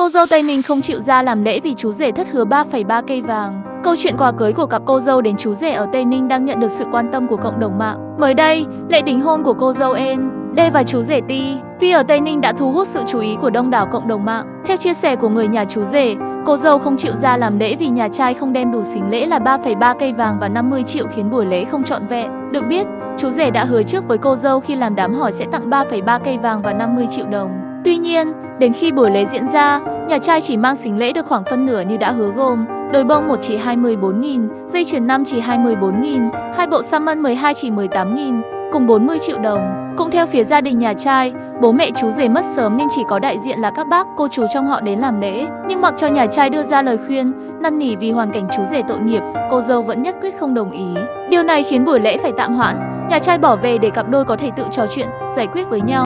Cô dâu Tây Ninh không chịu ra làm lễ vì chú rể thất hứa 3,3 cây vàng. Câu chuyện quà cưới của cặp cô dâu đến chú rể ở Tây Ninh đang nhận được sự quan tâm của cộng đồng mạng. Mới đây, lễ đính hôn của cô dâu D và chú rể Vi ở Tây Ninh đã thu hút sự chú ý của đông đảo cộng đồng mạng. Theo chia sẻ của người nhà chú rể, cô dâu không chịu ra làm lễ vì nhà trai không đem đủ sính lễ là 3,3 cây vàng và 50 triệu khiến buổi lễ không trọn vẹn. Được biết, chú rể đã hứa trước với cô dâu khi làm đám hỏi sẽ tặng 3,3 cây vàng và 50 triệu đồng. Tuy nhiên, đến khi buổi lễ diễn ra, nhà trai chỉ mang sính lễ được khoảng phân nửa như đã hứa gồm đôi bông 1 chỉ 24.000, dây chuyền 5 chỉ 24.000, 2 bộ xăm ân 12 chỉ 18.000, cùng 40 triệu đồng. Cũng theo phía gia đình nhà trai, bố mẹ chú rể mất sớm nên chỉ có đại diện là các bác, cô chú trong họ đến làm lễ. Nhưng mặc cho nhà trai đưa ra lời khuyên, năn nỉ vì hoàn cảnh chú rể tội nghiệp, cô dâu vẫn nhất quyết không đồng ý. Điều này khiến buổi lễ phải tạm hoãn, nhà trai bỏ về để cặp đôi có thể tự trò chuyện, giải quyết với nhau.